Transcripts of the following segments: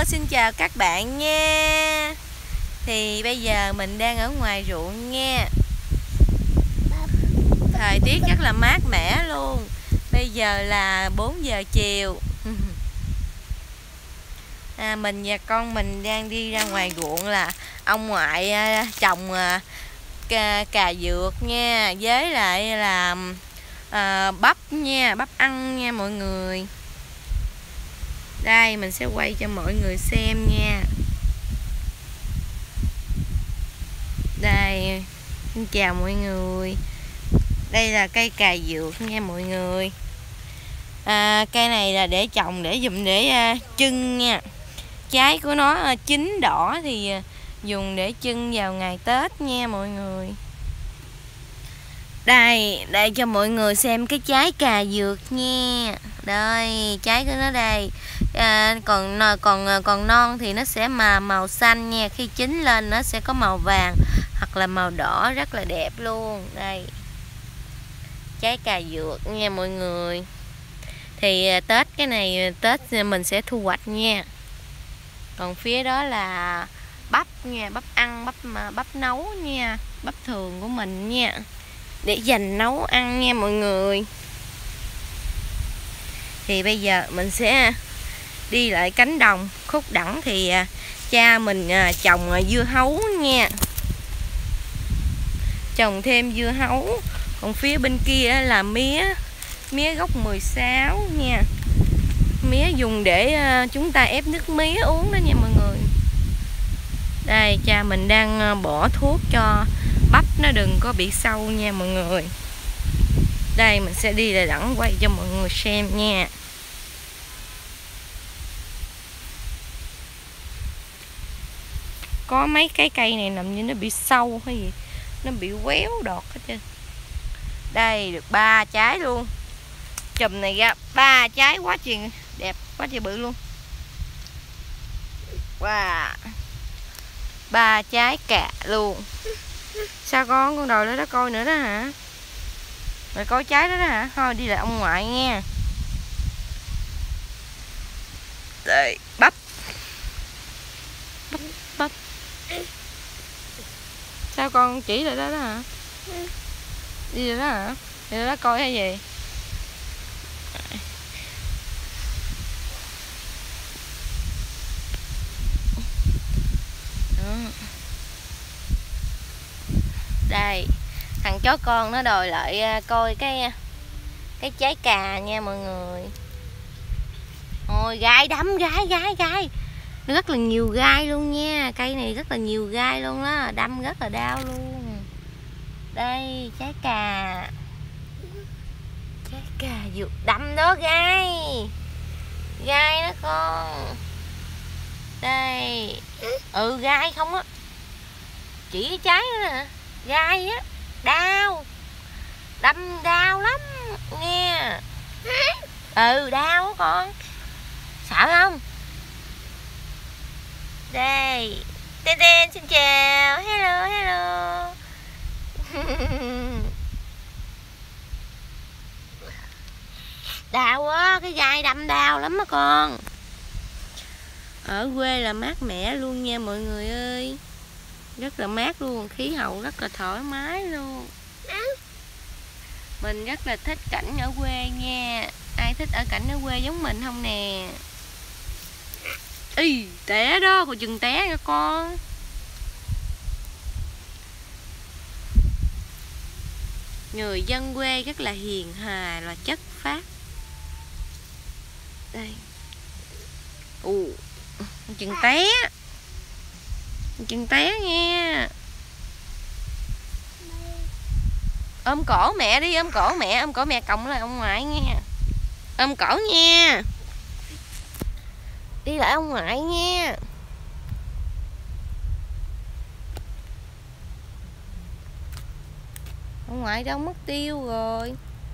xin chào các bạn nha. Thì bây giờ mình đang ở ngoài ruộng nha. Thời tiết rất là mát mẻ luôn. Bây giờ là 4 giờ chiều. Mình và con mình đang đi ra ngoài ruộng, là ông ngoại trồng cà dược nha, với lại là bắp nha, bắp ăn nha mọi người. Đây mình sẽ quay cho mọi người xem nha. Đây, xin chào mọi người. Đây là cây cà dược nha mọi người. Cây này là để trồng để dùng để trưng nha. Trái của nó chín đỏ thì dùng để trưng vào ngày Tết nha mọi người. Đây cho mọi người xem cái trái cà dược nha. Đây, trái của nó đây. Còn non thì nó sẽ màu xanh nha, khi chín lên nó sẽ có màu vàng hoặc là màu đỏ, rất là đẹp luôn. Đây, trái cà dược nha mọi người. Thì Tết cái này Tết mình sẽ thu hoạch nha. Còn phía đó là bắp nha, bắp ăn, bắp nấu nha, bắp thường của mình nha, để dành nấu ăn nha mọi người. Thì bây giờ mình sẽ đi lại cánh đồng khúc đẳng, thì cha mình trồng dưa hấu nha, trồng thêm dưa hấu. Còn phía bên kia là mía gốc 16 nha, mía dùng để chúng ta ép nước mía uống đó nha mọi người. Đây, cha mình đang bỏ thuốc cho bắp nó đừng có bị sâu nha mọi người. Đây mình sẽ đi lại đẳng quay cho mọi người xem nha. Có mấy cái cây này nằm như nó bị sâu hay gì, nó bị quéo đọt hết trơn. Đây được 3 trái luôn. Chùm này ra 3 trái quá trời đẹp, quá trời bự luôn. Wow, 3 trái cà luôn. Sao con đòi lên đó coi nữa đó hả? Rồi coi trái đó đó hả? Thôi đi lại ông ngoại nha. Đây, bắp. Sao con chỉ lại đó đó hả? Đi rồi đó hả? Đi rồi đó coi hay gì? Đó. Đây, thằng chó con nó đòi lại coi cái trái cà nha mọi người. Ôi gai đấm, gai. Rất là nhiều gai luôn nha. Cây này rất là nhiều gai luôn đó, đâm rất là đau luôn. Đây, trái cà dược đâm đó, gai đó con. Đây, gai không á, chỉ cái trái nữa nè, gai á, đâm đau lắm nghe. Đau á con, sợ không? Đây, Tên xin chào, hello. Đau quá, cái gai đâm đau lắm á con. Ở quê là mát mẻ luôn nha mọi người ơi. Rất là mát luôn, khí hậu rất là thoải mái luôn. Mình rất là thích cảnh ở quê nha. Ai thích ở cảnh ở quê giống mình không nè? Ý, té đó, cô chừng té nha con. Người dân quê rất là hiền hòa, là chất phác. Đây. Chừng té nha. Ôm cổ mẹ đi, ôm cổ mẹ còng lại ông ngoại nha. Ôm cổ nha. Đi lại ông ngoại nha. Ông ngoại đâu mất tiêu rồi.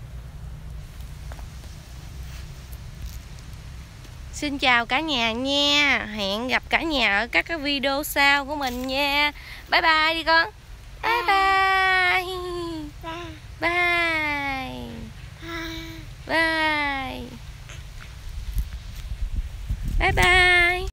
Xin chào cả nhà nha. Hẹn gặp cả nhà ở các cái video sau của mình nha. Bye bye đi con. Bye bye. Bye bye.